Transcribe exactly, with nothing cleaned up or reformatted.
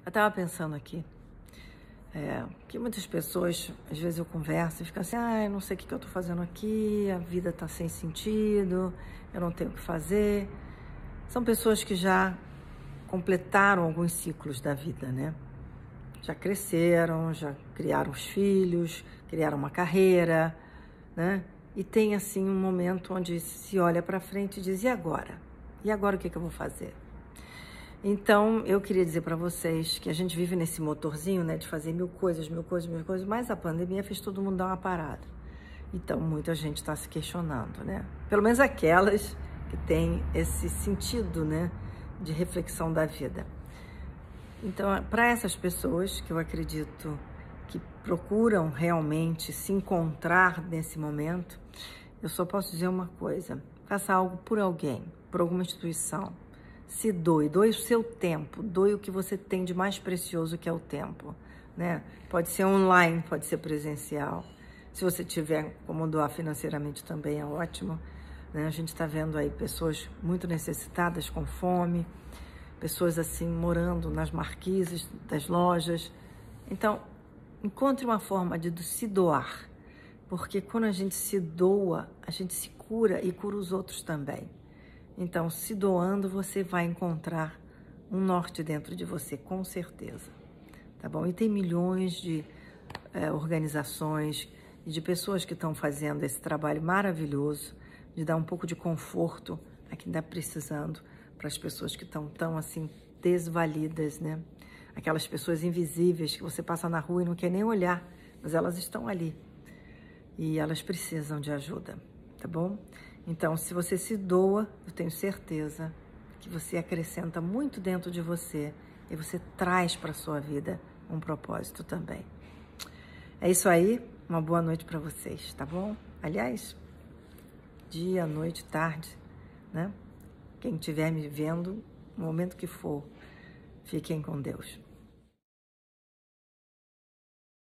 Eu estava pensando aqui, é, que muitas pessoas, às vezes eu converso e ficam assim, ah, eu não sei o que eu estou fazendo aqui, a vida está sem sentido, eu não tenho o que fazer. São pessoas que já completaram alguns ciclos da vida, né? Já cresceram, já criaram os filhos, criaram uma carreira, né? E tem, assim, um momento onde se olha para frente e diz, e agora? E agora o que, que eu vou fazer? Então, eu queria dizer para vocês que a gente vive nesse motorzinho, né, de fazer mil coisas, mil coisas, mil coisas, mas a pandemia fez todo mundo dar uma parada. Então, muita gente está se questionando, né? Pelo menos aquelas que têm esse sentido, né, de reflexão da vida. Então, para essas pessoas que eu acredito que procuram realmente se encontrar nesse momento, eu só posso dizer uma coisa: faça algo por alguém, por alguma instituição. Se doe, doe o seu tempo, doe o que você tem de mais precioso, que é o tempo, né? Pode ser online, pode ser presencial. Se você tiver como doar financeiramente também é ótimo, né? A gente está vendo aí pessoas muito necessitadas, com fome, pessoas assim morando nas marquises das lojas. Então, encontre uma forma de se doar, porque quando a gente se doa, a gente se cura e cura os outros também. Então, se doando, você vai encontrar um norte dentro de você, com certeza, tá bom? E tem milhões de é, organizações e de pessoas que estão fazendo esse trabalho maravilhoso de dar um pouco de conforto a quem está precisando, para as pessoas que estão tão, assim, desvalidas, né? Aquelas pessoas invisíveis que você passa na rua e não quer nem olhar, mas elas estão ali e elas precisam de ajuda, tá bom? Então, se você se doa, eu tenho certeza que você acrescenta muito dentro de você e você traz para a sua vida um propósito também. É isso aí, uma boa noite para vocês, tá bom? Aliás, dia, noite, tarde, né? Quem estiver me vendo, no momento que for, fiquem com Deus.